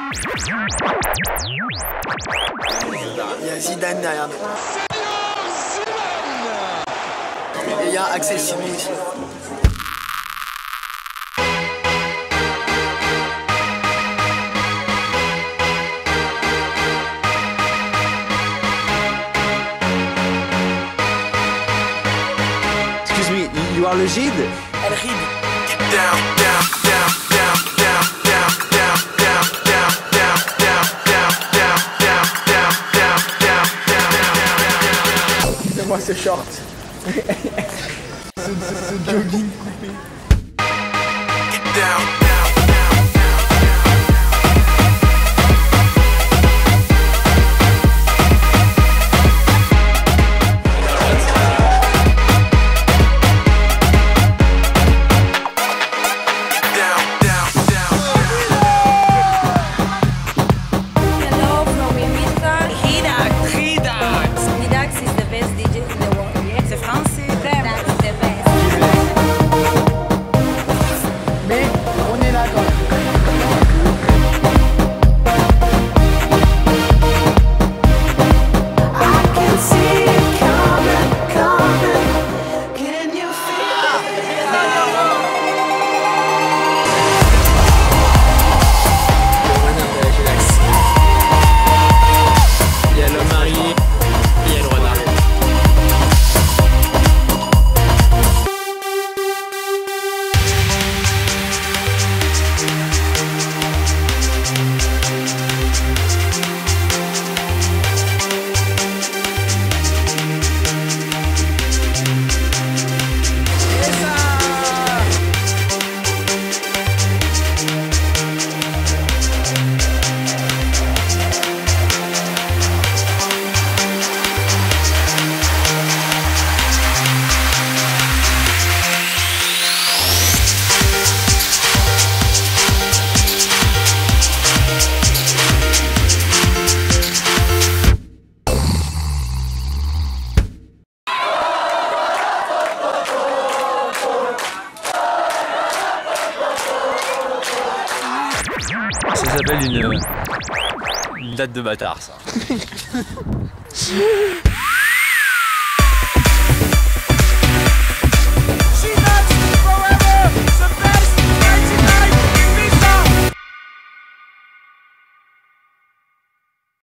Il y a Zidane derrière nous. Et il y a Axel Simon ici. Excuse me, you are Legid? El Rib. Moi ce short. ce jogging coupé. Ça s'appelle une date de bâtard, ça.